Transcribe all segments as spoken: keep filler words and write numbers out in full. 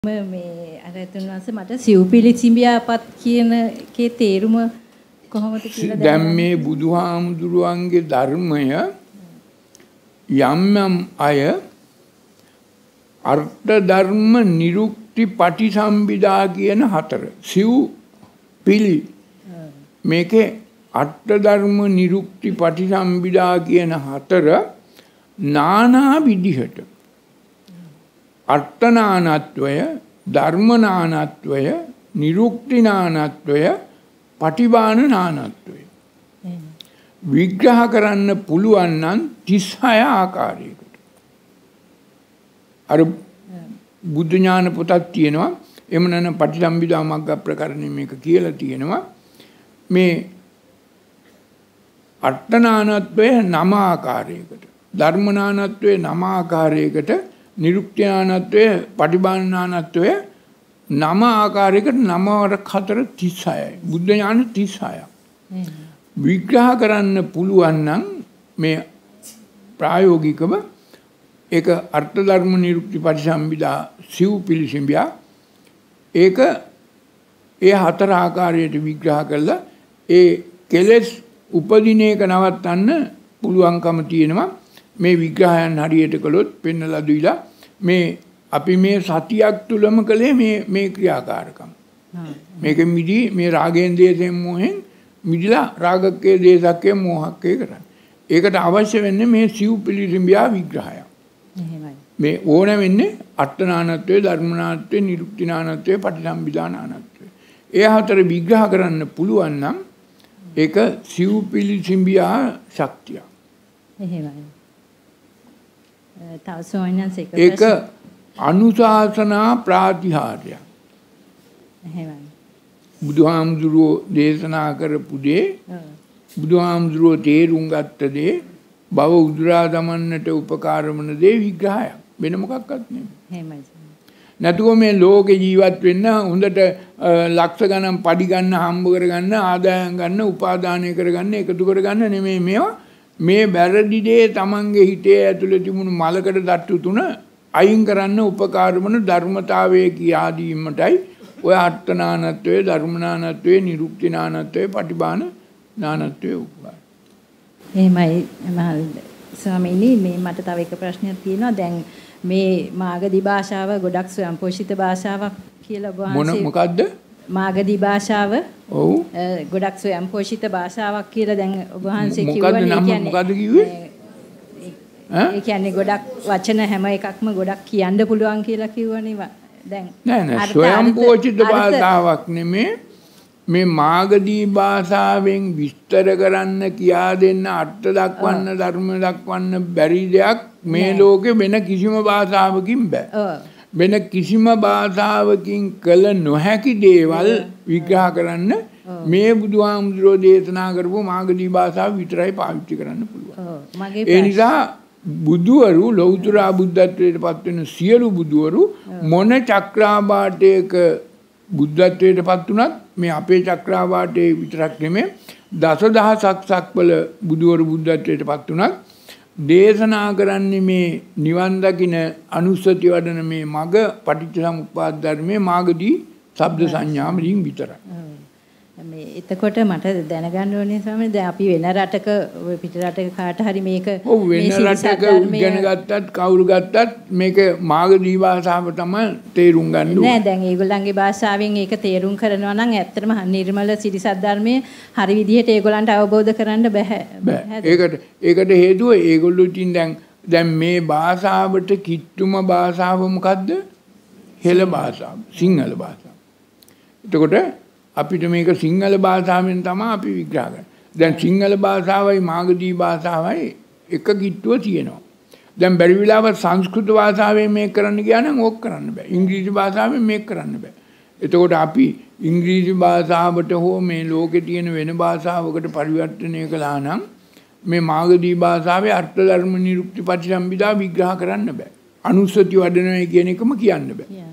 මේ අර තුන් වහන්සේ මට සිව්පිලි සිඹියාපත් කියන කේ තේරුම කොහොමද කියලා දැන් මේ බුදුහාමුදුරුවන්ගේ ධර්මය යම් යම් අය අර්ථ ධර්ම නිරුක්ති පටිසම්භිදා කියන හතර සිව් පිලි මේකේ අර්ථ ධර්ම නිරුක්ති පටිසම්භිදා කියන හතර නානා විදිහට අර්ථ නානත්වය ධර්ම නානත්වය නිරුක්ති නානත්වය පටිභාන නානත්වය විග්‍රහ කරන්න පුළුවන් නම් තිස් හය ආකාරයකට අර බුද්ධ ඥාන පොතක් තියෙනවා එහෙම නැත්නම් පටිසම්භිදා මග්ග ප්‍රකරණය මේක කියලා තියෙනවා මේ අර්ථ නානත්වය නම ආකාරයකට ධර්ම නානත්වය නම ආකාරයකට නිරුක්ති නානත්වය පටිභාන නානත්වය නම ආකාරයකට නම වර හතර තිස් හයයි බුද්ධ ඥාන තිස් හයක් විග්‍රහ කරන්න පුළුවන් නම් මේ ප්‍රායෝගිකව ඒක අර්ථ ධර්ම නිරුක්ති පටිසම්භිදා සිව් පිළිසිඹියා ඒක ඒ හතර ආකාරයට විග්‍රහ කළා ඒ කෙලෙස් උපදින එක නවත්තන්න පුළුවන්කම තියෙනවා මේ විග්‍රහයන් හරියට කළොත් පෙන්නලා දුයිලා මේ අපි මේ සතියක් තුලම කළේ මේ මේ ක්‍රියාකාරකම් මේක මිදි මේ රාගයෙන් දේශයෙන් මොහෙන් මිදිලා රාගකයේ දේශකයේ මොහකයේ කරන්නේ ඒකට අවශ්‍ය වෙන්නේ මේ සිව් පිළිසිඹියා විග්‍රහය එහෙමයි මේ ඕන වෙන්නේ අට්ඨනානත්වයේ ධර්මනාත්වයේ නිරුක්තිනානත්වයේ පටිසම්භිදා නානත්වයේ ඒ හතර විග්‍රහ කරන්න පුළුවන් නම් ඒක සිව් පිළිසිඹියා ශක්තිය එහෙමයි තව සෝයනස් එක ඒක අනුශාසනා ප්‍රාතිහාර්ය එහෙමයි බුදුහාමුදුරුවෝ දේශනා කරපු දේ බුදුහාමුදුරුවෝ තේරුම් ගත්ත දේ භව උදුරා දමන්නට උපකාර වන දේ විග්‍රහයක් වෙන මොකක්වත් නෙමෙයි එහෙමයි නැතුව මේ ලෝකේ ජීවත් වෙන්න හොඳට ලක්ෂ ගණන් පඩි ගන්න හම්බ කරගන්න ආදායම් ගන්න උපාදානය කරගන්න එකතු කරගන්න නෙමෙයි මේවා මේ වැරදි දේ තමන්ගේ හිතේ ඇතුලේ තිබුණු මලකට දට්ටු තුන අයින් කරන්න උපකාර වන ධර්මතාවයේ කියා දීමටයි ඔය අට්ඨනානත්වයේ ධර්මනානත්වයේ නිරුක්තිනානත්වයේ පටිභාන නානත්වයේ උපකාර. එහෙමයි මහල් ස්වාමීනි මේ මට තව එක ප්‍රශ්නයක් තියෙනවා දැන් මේ මාගදී භාෂාව ගොඩක් ස්වයංපෝෂිත භාෂාවක් කියලා ඔබ මොන මොකද්ද? මාගදී භාෂාව ඔව් ගොඩක් ස්වයංපෝෂිත භාෂාවක් කියලා දැන් ඔබ වහන්සේ කිව්වනේ මොකද්ද මොකද්ද කිව්වේ? ඒ කියන්නේ ගොඩක් වචන හැම එකක්ම ගොඩක් කියන්න පුළුවන් කියලා කිව්වනේ දැන් නෑ නෑ ස්වයංපෝෂිත භාෂාවක් නෙමේ මේ මාගදී භාෂාවෙන් විස්තර කරන්න කියා දෙන්න අර්ථ දක්වන්න ධර්ම දක්වන්න බැරි දෙයක් මේ ලෝකේ වෙන කිසිම භාෂාවකින් බෑ වෙන කිසිම භාෂාවකින් කළ නොහැකි දේවල් විග්‍රහ කරන්න මේ බුදුහාමුදුරෝ දේශනා කරපු මාගදී භාෂාව විතරයි පාවිච්චි කරන්න පුළුවන්. ඒ නිසා බුදුවරු ලෞතර බුද්ධත්වයට පත් වෙන සියලු බුදුවරු මොන චක්‍රාබාටයක බුද්ධත්වයට පත් වුණත් මේ අපේ චක්‍රාබාටේ විතරක් නෙමෙයි දසදහසක් සක්වල බුදුවරු බුද්ධත්වයට පත් වුණත් දේශනා කරන්නේ මේ නිවන් දකින අනුස්සති වඩන මේ මග පටිච්චසමුප්පාද ධර්මයේ මාගදී ශබ්ද සංඥා වලින් විතරයි. මේ එතකොට මට දැනගන්න ඕනේ ස්වාමීනි දැන් අපි වෙන රටක පිට රටක කාට හරි මේක ඔව් වෙන රටක ඉගෙන ගත්තත් කවුරු ගත්තත් මේක මාගදී භාෂාව තමයි තේරුම් ගන්න ඕනේ. නෑ දැන් ඒගොල්ලන්ගේ භාෂාවෙන් ඒක තේරුම් කරනවා නම් ඇත්තටම නිර්මල සිරිසත් ධර්මයේ හරි විදිහට ඒගොල්ලන්ට අවබෝධ කරන්න බෑ. ඒකට ඒකට හේතුව ඒගොල්ලෝ ඉතින් දැන් දැන් මේ භාෂාවට කිට්ටුම භාෂාව මොකද්ද? හෙළ භාෂාව, සිංහල භාෂාව. එතකොට අපිට මේක සිංහල භාෂාවෙන් තමයි අපි විග්‍රහ කරන්නේ. දැන් සිංහල භාෂාවයි මාගදී භාෂාවයි එක කිට්ටුව තියෙනවා. දැන් බැරි වෙලාවට සංස්කෘත භාෂාවෙන් මේක කරන්න ගියා නම් ඕක කරන්න බෑ. ඉංග්‍රීසි භාෂාවෙන් මේක කරන්න බෑ. එතකොට අපි ඉංග්‍රීසි භාෂාවට හෝ මේ ලෝකේ තියෙන වෙන භාෂාවකට පරිවර්තනය කළා නම් මේ මාගදී භාෂාවේ අර්ථ ධර්ම නිරුක්ති පටිසම්භිදා විග්‍රහ කරන්න බෑ. අනුස්සති වඩනවා කියන එකම කියන්න බෑ.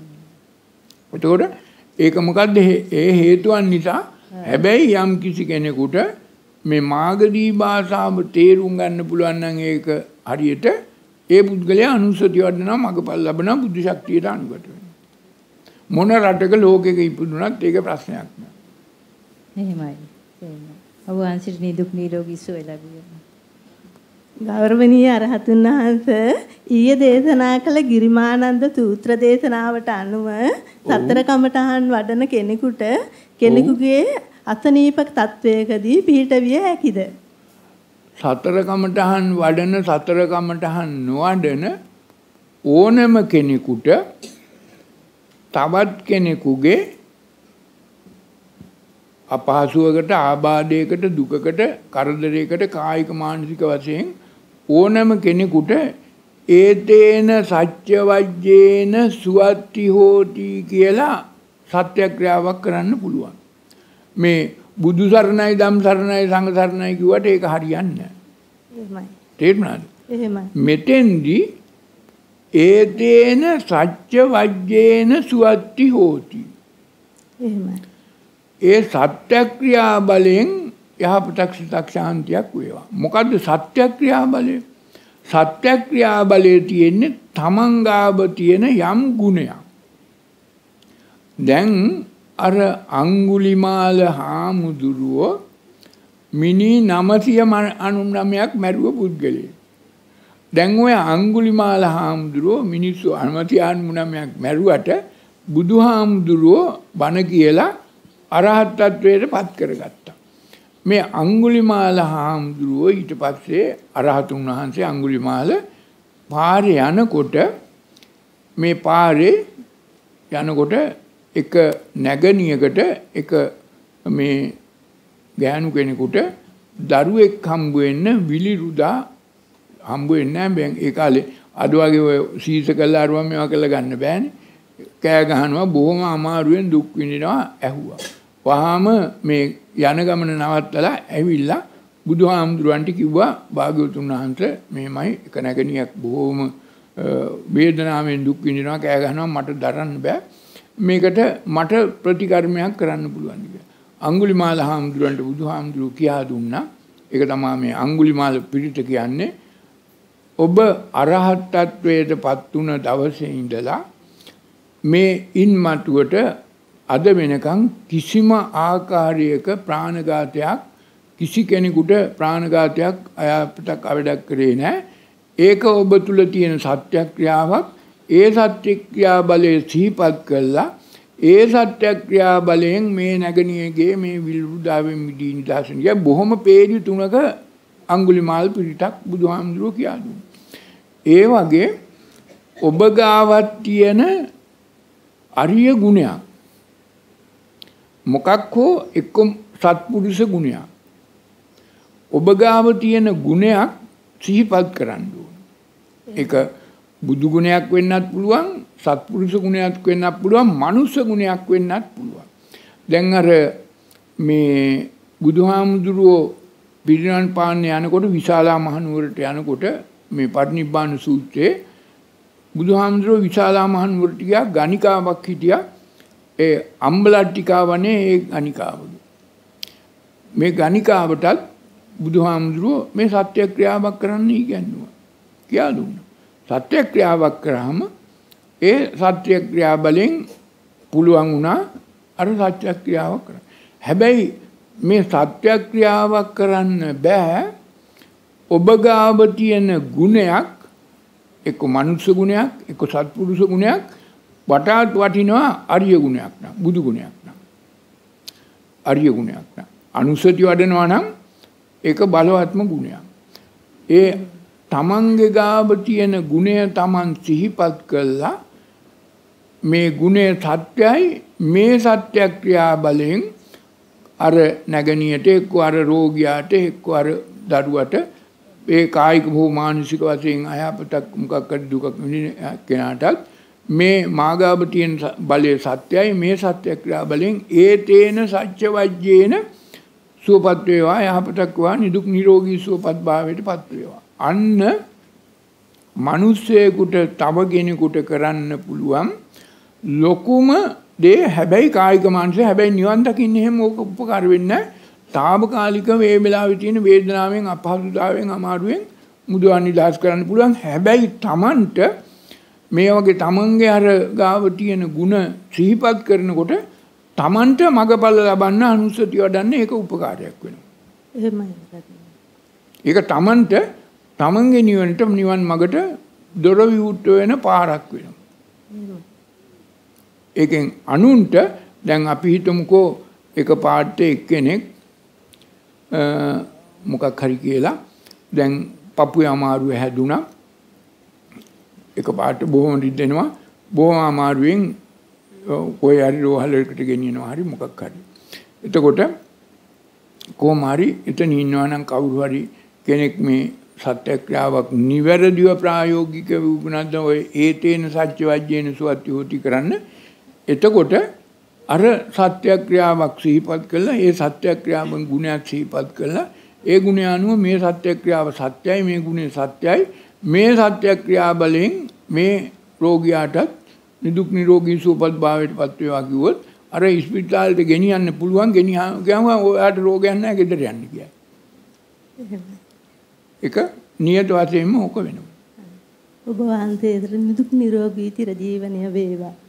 එතකොට ඒක මොකද්ද ඒ හේතුන් නිසා හැබැයි යම් කිසි කෙනෙකුට මේ මාගදී භාෂාව තේරුම් ගන්න පුළුවන් නම් ඒක හරියට ඒ පුද්ගලයා අනුස්සතිය වඩනවා මගපල් ලබනවා බුද්ධ ශක්තියට අනුගත වෙනවා. මොන රටක ලෝකෙක ඉපදුනත් ඒක ප්‍රශ්නයක් නෑ. එහෙමයි. එහෙමයි. ඔබ වහන්සේට නිදුක් නිරෝගී සුවය ලැබේවා. ගෞරවනීය අරහතුන් වහන්සේ ඊයේ දේශනා කළ ගිරිමානන්ද සූත්‍ර දේශනාවට අනුව සතර කමඨහන් වඩන කෙනෙකුට කෙනෙකුගේ අසනීප තත්වයකදී පිහිට විය හැකිද? සතර කමඨහන් වඩන සතර කමඨහන් නොවඩන ඕනම කෙනෙකුට තවත් කෙනෙකුගේ අපහසුවකට ආබාධයකට දුකකට කරදරයකට කායික මානසික වශයෙන් ඕනම කෙනෙකුට ඒතේන සත්‍ය වජ්ජේන සුවත්ති හෝති කියලා සත්‍යක්‍රියාවක් කරන්න පුළුවන්. මේ බුදු සරණයි ධම් සරණයි සංඝ සරණයි කිව්වට ඒක හරියන්නේ නැහැ. එහෙමයි. තේරුණාද? එහෙමයි. මෙතෙන්දී ඒතේන සත්‍ය වජ්ජේන සුවත්ති හෝති. එහෙමයි. ඒ සත්‍යක්‍රියා බලයෙන් යහපතක් සිතක් ශාන්තියක් වේවා. මොකද්ද සත්‍යක්‍රියා බලය? සත්‍යක්‍රියා බලයේ තියෙන්නේ තමන්ගාව තියෙන යම් ගුණයක්. දැන් අර අඟුලිමාල හාමුදුරුවෝ මිනි නවසිය අනූනවයක් මැරුව පුද්ගලයෙක්. දැන් ඔය අඟුලිමාල හාමුදුරුවෝ මිනිස්සු නවසිය අනූනවයක් මැරුවට බුදුහාමුදුරුවෝ බණ කියලා අරහත් ත්වයට පත් කරගත්තා. මේ අඟුලිමාල හාමුදුරුවෝ ඊට පස්සේ අරහතුන් වහන්සේ අඟුලිමාල පාරේ යනකොට මේ පාරේ යනකොට එක නැගණියකට එක මේ ගෑනු කෙනෙකුට දරුවෙක් හම්බ වෙන්න විලිරුදා හම්බ වෙන්නේ නැහැ. ඒ කාලේ අද වගේ ඔය සීස කළා අරුවම් මේවා කරලා ගන්න බෑනේ. කෑ ගහනවා බොහොම අමාරුවෙන් දුක් විඳිනවා ඇහුවා. වහාම මේ යන ගමන නවත්තලා ඇවිල්ලා බුදුහාමුදුරන්ට කිව්වා භාග්‍යවතුන් වහන්සේ මේමයි එක නැගණියක් බොහොම වේදනාවෙන් දුක් විඳිනවා කෑ ගහනවා මට දරන්න බෑ. මේකට මට ප්‍රතිකර්මයක් කරන්න පුළුවන් කියලා. අඟුලිමාල හාමුදුරන්ට බුදුහාමුදුරුවෝ කියා දුන්නා. ඒක තමයි මේ අඟුලිමාල පිරිත කියන්නේ. ඔබ අරහත් ත්වයට පත් වුණ දවසේ ඉඳලා මේ ඉන්මතුවට අද වෙනකන් කිසිම ආකාරයක ප්‍රාණඝාතයක් කිසි කෙනෙකුට ප්‍රාණඝාතයක් අයපතක් අවඩක් කරේ නැහැ. ඒක ඔබ තුල තියෙන සත්‍යක්‍රියාවක්. ඒ සත්‍යක්‍රියා බලයේ සිහිපත් කළා. ඒ සත්‍යක්‍රියා බලයෙන් මේ නැගණියගේ මේ විරුදාවෙන් මිදී නිදහසන කිය බොහොම පේජි තුනක අඟුලිමාල් පිරිතක් බුදුහාමුදුරුවෝ කියා දුන්නා. ඒ වගේ ඔබ ගාවත් තියෙන අරිය ගුණයක් මොකක් හෝ එක්ක සත්පුරුෂ ගුණයක් ඔබ ගාව තියෙන ගුණයක් සිහිපත් කරන්න ඕන. ඒක බුදු ගුණයක් වෙන්නත් පුළුවන්, සත්පුරුෂ ගුණයක් වෙන්නත් පුළුවන්, මනුෂ්‍ය ගුණයක් වෙන්නත් පුළුවන්. දැන් අර මේ බුදුහාමුදුරුවෝ පිරිනිවන් පාන්න යනකොට විශාලා මහනුවරට යනකොට මේ පටිනිබ්බාන සූත්‍රයේ බුදුහාමුදුරුවෝ විශාලා මහනුවරට ගියා. ගණිකාවක් හිටියා. ඒ අම්බලට්ටිකාවනේ ඒ ගණිකාවලු. මේ ගණිකාවටත් බුදුහාමුදුරුවෝ මේ සත්‍යක්‍රියාවක් කරන්න ඉගැන්නුවා. කියා දුන්නා. සත්‍යක්‍රියාවක් කරාම ඒ සත්‍යක්‍රියා බලෙන් පුළුවන් වුණා අර සත්‍යක්‍රියාවක් කරන්න. හැබැයි මේ සත්‍යක්‍රියාවක් කරන්න බෑ ඔබ ගාව තියෙන ගුණයක් එක්ක මනුෂ්‍ය ගුණයක් එක්ක සත්පුරුෂ ගුණයක් වටාත් වටිනවා ආර්ය ගුණයක් නම් බුදු ගුණයක් නම් ආර්ය ගුණයක් නම් අනුසති වඩනවා නම් ඒක බලවත්ම ගුණයක්. ඒ තමන්ගේ ගාව තියෙන ගුණය තමන් සිහිපත් කළා මේ ගුණය සත්‍යයි මේ සත්‍යක්‍රියා බලෙන් අර නැගණියට එක්ක අර රෝගියාට එක්ක අර දරුවට ඒ කායික හෝ මානසික වශයෙන් අයහපතක් මොකක් හරි දුකක් විඳින කෙනාටත් මේ මාගාව තියෙන බලයේ සත්‍යයි මේ සත්‍යක්‍රියා බලෙන් ඒ තේන සත්‍ය වජ්ජේන සුවපත් වේවා යහපතක් වා නිදුක් නිරෝගී සුවපත් භාවයට පත් වේවා. අන්න මිනිස්සෙකුට තව කෙනෙකුට කරන්න පුළුවන් ලොකුම දේ. හැබැයි කායික මානසික හැබැයි නිවන් දකින්න එහෙම ඕක උපකාර වෙන්නේ තාවකාලික වේ වෙලාවේ තියෙන වේදනාවෙන් අපහසුතාවයෙන් අමාරුවෙන් මුදවන් නිදහස් කරන්න පුළුවන්. හැබැයි Tamanට මේ වගේ තමන්ගේ අර ගාව තියෙන ಗುಣ සිහිපත් කරනකොට තමන්ට මගපල ලබන්න අනුස්සතිය වඩන්න ඒක උපකාරයක් වෙනවා. එහෙමයි. ඒක තමන්ට තමන්ගේ නිවනට නිවන් මගට දොර විවුර්ත වෙන පාරක් වෙනවා. ඒකෙන් අනුන්ට දැන් අපි හිතමුකෝ එක පාට එක්කෙනෙක් මොකක් හරි කියලා දැන් පපුවේ අමාරුව හැදුනා එක පාට බොහොම රිදෙනවා බොහොම අමාරුවෙන් කොයි හරි රෝහලකට ගෙනියනවා හරි මොකක් හරි එතකොට කොහොම හරි එතන ඉන්නවා නම් කවුරු හරි කෙනෙක් මේ සත්‍යක්‍රියාවක් නිවැරදිව ප්‍රායෝගික වුණාද ඔය ඒතේන සත්‍ය වජ්ජේන සුවති හොති කරන්න එතකොට අර සත්‍යක්‍රියාවක් සිහිපත් කළා ඒ සත්‍යක්‍රියාවෙන් ගුණයක් සිහිපත් කළා ඒ ගුණය අනුව මේ සත්‍යක්‍රියාව සත්‍යයි මේ ගුණය සත්‍යයි මේ සත්‍යක්‍රියා බලෙන් මේ රෝගියාටත් නිදුක් නිරෝගී සුවපත් භාවයට පත් වේවා කිව්වොත් අර ස්පිරිතාලෙට ගෙනියන්න පුළුවන් ගෙනියම ඔයාට රෝගයක් නැහැ ගෙදර යන්න කියයි. ඒක නියත වශයෙන්ම ඕක වෙනවා. ඔබ වහන්සේට නිදුක් නිරෝගී චිරජීවනය වේවා.